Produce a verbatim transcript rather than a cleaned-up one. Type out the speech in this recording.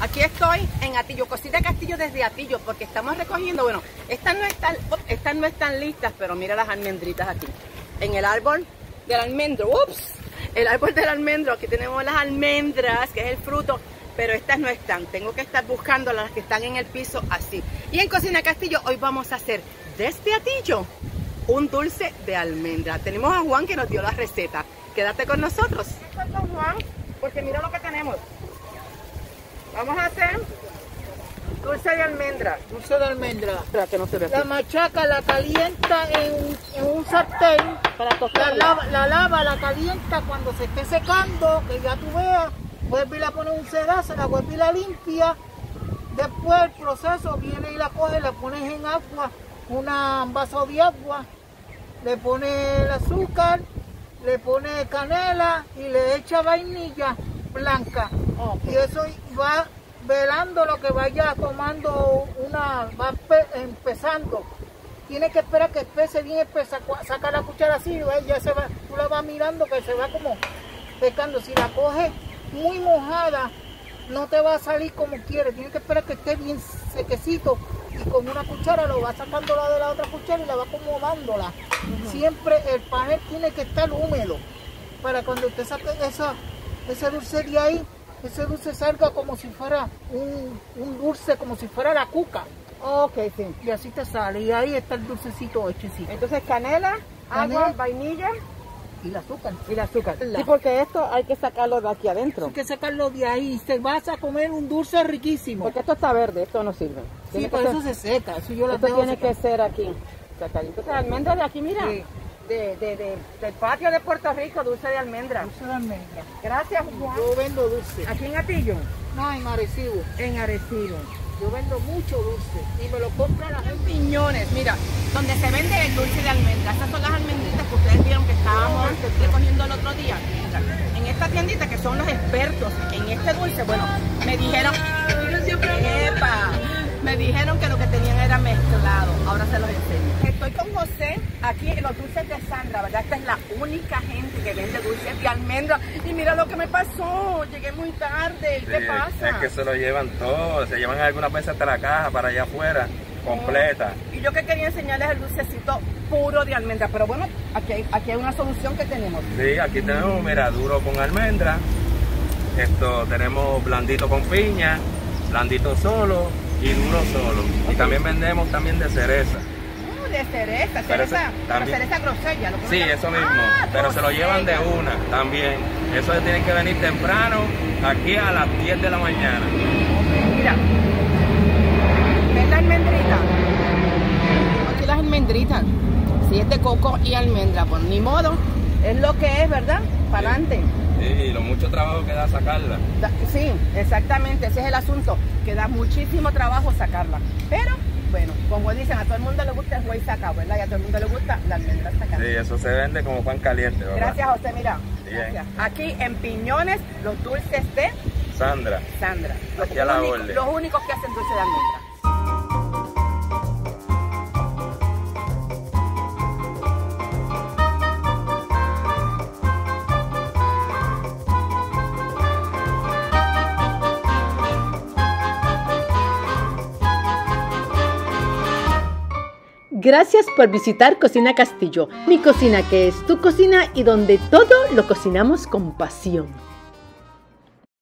Aquí estoy en Atillo, Cocina Castillo desde Atillo, porque estamos recogiendo, bueno, estas no están, estas no están listas, pero mira las almendritas aquí, en el árbol del almendro, ups, el árbol del almendro, aquí tenemos las almendras, que es el fruto, pero estas no están, tengo que estar buscando las que están en el piso así. Y en Cocina Castillo hoy vamos a hacer desde Atillo un dulce de almendra. Tenemos a Juan que nos dio la receta, quédate con nosotros. Con Juan, porque mira lo que tenemos. Vamos a hacer dulce de almendra. Dulce de almendra. Espera que no se vea. La machaca, la calienta en, en un sartén. Para La tostarla. lava, la lava, la calienta cuando se esté secando, que ya tú veas. Vuelve y la pone en un sedazo, la vuelve y la limpia. Después el proceso viene y la coge, la pones en agua, una, un vaso de agua. Le pone el azúcar, le pone canela y le echa vainilla blanca. Okay. Y eso va velando lo que vaya tomando una, va empezando. Tiene que esperar que espese bien espesa, saca la cuchara así, ya se va, tú la vas mirando que se va como pescando. Si la coges muy mojada, no te va a salir como quieres, tienes que esperar que esté bien sequecito y con una cuchara lo va sacando la de la otra cuchara y la va acomodándola. Uh-huh. Siempre el panel tiene que estar húmedo para cuando usted saque esa, ese dulce de ahí, ese dulce salga como si fuera un, un dulce, como si fuera la cuca. Ok, sí. Y así te sale, y ahí está el dulcecito hechecito. Entonces canela, Canela, agua, vainilla y el azúcar. y el azúcar. La- Sí, porque esto hay que sacarlo de aquí adentro. Hay que sacarlo de ahí, se vas a comer un dulce riquísimo. Porque esto está verde, esto no sirve. Sí, Tiene que por eso ser- se seca, eso yo lo esto tengo tiene que ser aquí. Sacar. Entonces almendra de aquí, mira. Sí. De, de, de, del patio de Puerto Rico, dulce de almendra. Dulce de almendra. Gracias, Juan. Yo vendo dulce. Aquí en Atillo, No, en Arecibo. en Arecibo. Yo vendo mucho dulce y me lo compra la gente. Piñones, mira, donde se vende el dulce de almendra. Estas son las almendritas que ustedes vieron que estábamos recogiendo el otro día. Mira, en esta tiendita que son los expertos en este dulce, bueno, me dijeron, ¡epa! Me dijeron que lo que tenían era mezclado. Ahora se los enseño. Estoy con José aquí en los dulces de Sandra, ¿verdad? Esta es la única gente que vende dulces de almendra. Y mira lo que me pasó, llegué muy tarde. ¿Y qué Sí, pasa? es que se lo llevan todo, se llevan algunas veces hasta la caja para allá afuera, completa. Y yo que quería enseñarles el dulcecito puro de almendra, pero bueno, aquí hay, aquí hay una solución que tenemos. Sí, aquí tenemos, mira, duro con almendra, esto tenemos blandito con piña, blandito solo y duro solo. Y también vendemos también de cereza. Uh, de cereza, Pero cereza, ese- pero también- cereza grosella. Lo que Sí, uno llama- eso mismo, Ah, pero se lo llevan de grosella. una también. Eso tienen que venir temprano, aquí a las diez de la mañana. Mira, ¿ves la almendrita? Aquí las almendritas. Si es de coco y almendra, pues ni modo. Es lo que es, ¿verdad? Para adelante. Sí, y lo mucho trabajo que da sacarla. Da- Sí, exactamente, ese es el asunto, que da muchísimo trabajo sacarla. Pero, bueno, como dicen, a todo el mundo le gusta el güey sacado, ¿verdad? Y a todo el mundo le gusta la almendra sacada. Sí, eso se vende como pan caliente, ¿verdad? Gracias, José, mira. Bien. Gracias. Aquí en Piñones, los dulces de Sandra. Sandra. Los, Aquí a la únicos, orden. los únicos que hacen dulce de almendra. Gracias por visitar Cocina Castillo, mi cocina que es tu cocina y donde todo lo cocinamos con pasión.